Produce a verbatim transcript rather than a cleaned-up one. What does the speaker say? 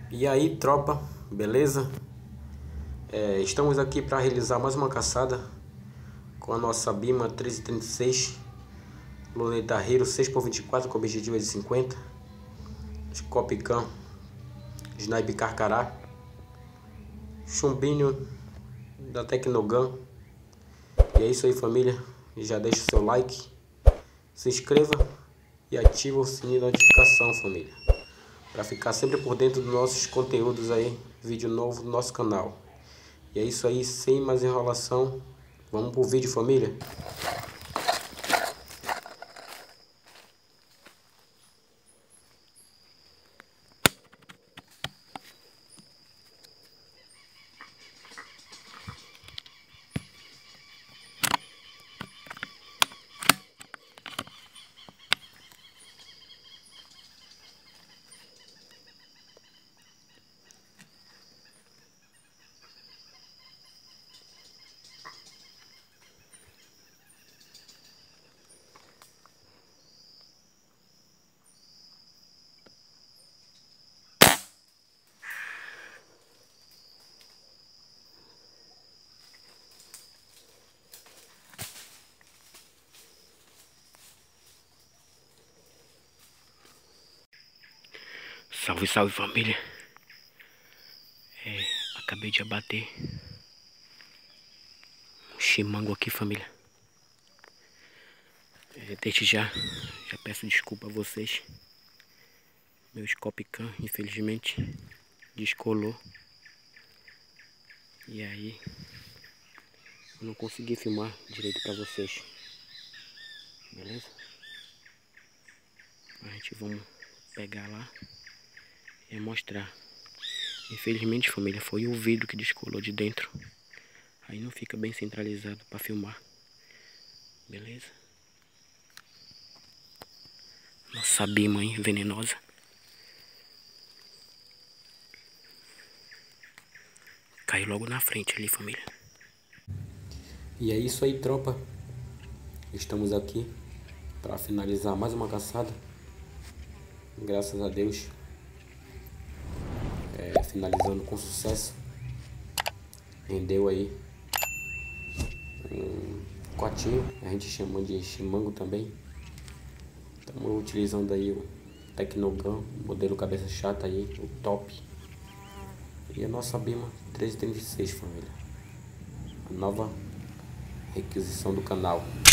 E aí, tropa, beleza? É, estamos aqui para realizar mais uma caçada com a nossa Bima treze trinta e seis Luneta Hero seis por vinte e quatro com objetivo de cinquenta, Scopicam Snipe Carcará, chumbinho da Tecnogun. E é isso aí, família. Já deixa o seu like, se inscreva e ativa o sininho de notificação, família, para ficar sempre por dentro dos nossos conteúdos aí, vídeo novo do nosso canal. E é isso aí, sem mais enrolação, vamos pro vídeo, família. Salve, salve, família. É, acabei de abater um chimango aqui, família. É, desde já, já peço desculpa a vocês. Meu Scopicam, infelizmente, descolou. E aí, eu não consegui filmar direito pra vocês. Beleza? A gente vamos pegar lá e mostrar. Infelizmente, família, foi o vidro que descolou de dentro. Aí não fica bem centralizado para filmar. Beleza? Nossa Bima aí, venenosa. Caiu logo na frente ali, família. E é isso aí, tropa. Estamos aqui para finalizar mais uma caçada. Graças a Deus. É, finalizando com sucesso. Rendeu aí um cotinho, a gente chama de chimango também. Estamos utilizando aí o Tecnogun, modelo cabeça chata aí, o top. E a nossa Bima treze trinta e seis, família. A nova requisição do canal.